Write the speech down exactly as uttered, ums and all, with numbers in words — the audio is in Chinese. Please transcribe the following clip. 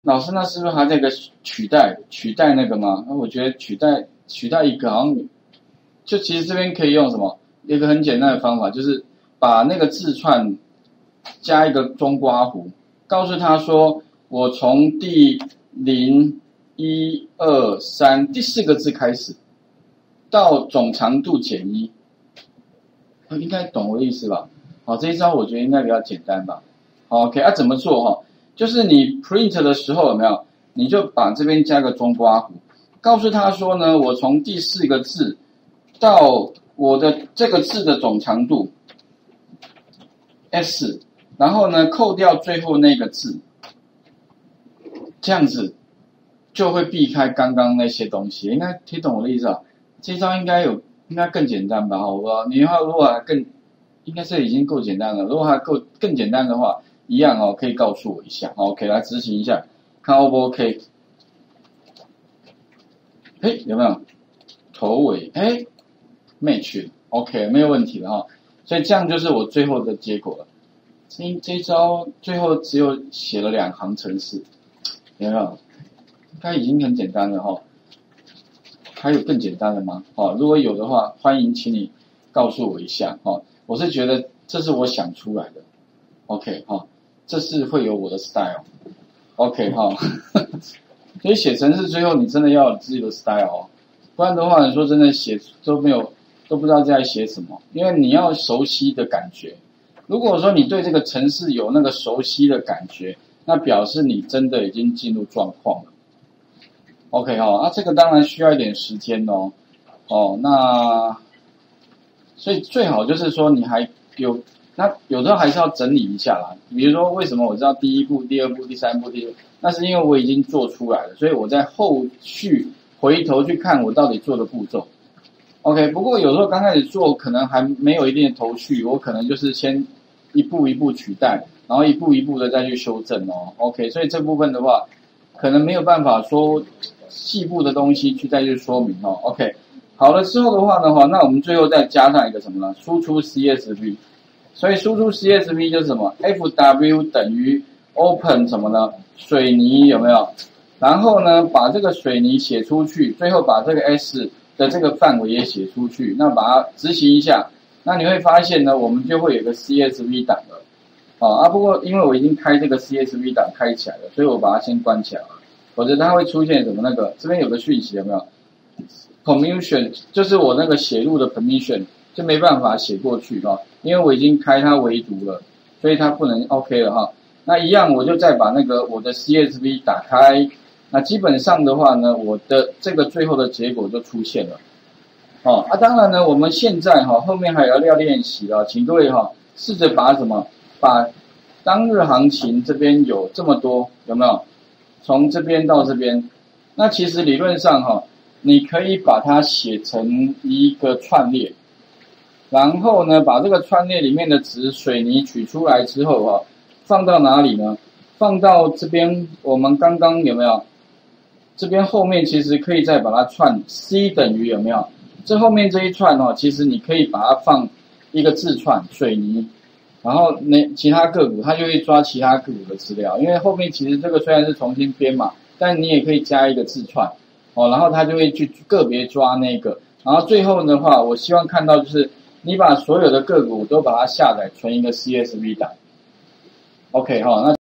老师，那是不是还在一个取代取代那个吗？那我觉得取代取代一个好像，就其实这边可以用什么？一个很简单的方法，就是把那个字串加一个中括弧，告诉他说，我从第零一二三第四个字开始，到总长度减一，应该懂我的意思吧？好，这一招我觉得应该比较简单吧。好 ，OK， 啊，怎么做哈？就是你 print 的时候有没有？你就把这边加个中括弧，告诉他说呢，我从第四个字到我的这个字的总长度 S， 然后呢扣掉最后那个字，这样子就会避开刚刚那些东西。应该听懂我的意思啊？这招应该有，应该更简单吧？好不好？你要如果还更，应该是已经够简单了。如果还够更简单的话，一样哦，可以告诉我一下。OK， 来执行一下，看 O 不 OK？ 嘿，有没有头尾？哎 ，match OK， 没有问题了哈。所以这样就是我最后的结果了。这这一招最后只有写了两行程式，有没有？它已经很简单了哈。还有更简单的吗？哦，如果有的话，欢迎请你告诉我一下哦。我是觉得这是我想出来的 ，OK 哈、哦，这是会有我的 style，OK 哈、哦。所以写程式最后你真的要有自己的 style 哦，不然的话，你说真的写都没有都不知道在写什么，因为你要熟悉的感觉。如果说你对这个程式有那个熟悉的感觉，那表示你真的已经进入状况了。OK 哈、哦，啊，这个当然需要一点时间哦，哦，那所以最好就是说你还有，那有时候还是要整理一下啦。比如说为什么我知道第一步、第二步、第三步、第四步，那是因为我已经做出来了，所以我在后续回头去看我到底做的步骤。OK， 不过有时候刚开始做可能还没有一定的头绪，我可能就是先一步一步取代，然后一步一步的再去修正哦。OK， 所以这部分的话，可能没有办法说细部的东西去再去说明哦。OK， 好了之后的话呢，哈，那我们最后再加上一个什么呢？输出 C S V， 所以输出 C S V 就是什么 ？F W 等于 open 什么呢？水泥有没有？然后呢，把这个水泥写出去，最后把这个 S 的这个范围也写出去，那把它执行一下，那你会发现呢，我们就会有个 C S V 档了。啊，不过因为我已经开这个 C S V 档开起来了，所以我把它先关起来了。否则它会出现什么那个这边有个讯息有没有 ？permission 就是我那个写入的 permission 就没办法写过去哈，因为我已经开它围读了，所以它不能 OK 了哈。那一样我就再把那个我的 C S V 打开，那基本上的话呢，我的这个最后的结果就出现了。哦，啊，当然呢，我们现在哈后面还要要练习啊，请各位哈试着把什么把当日行情这边有这么多有没有？从这边到这边，那其实理论上哈，你可以把它写成一个串列，然后呢，把这个串列里面的值水泥取出来之后哈，放到哪里呢？放到这边，我们刚刚有没有？这边后面其实可以再把它串 C 等于有没有？这后面这一串哦，其实你可以把它放一个字串水泥。然后那其他个股，它就会抓其他个股的资料，因为后面其实这个虽然是重新编码，但你也可以加一个字串，哦，然后它就会去个别抓那个，然后最后的话，我希望看到就是你把所有的个股都把它下载存一个 C S V 档 ，OK 哈、哦，那。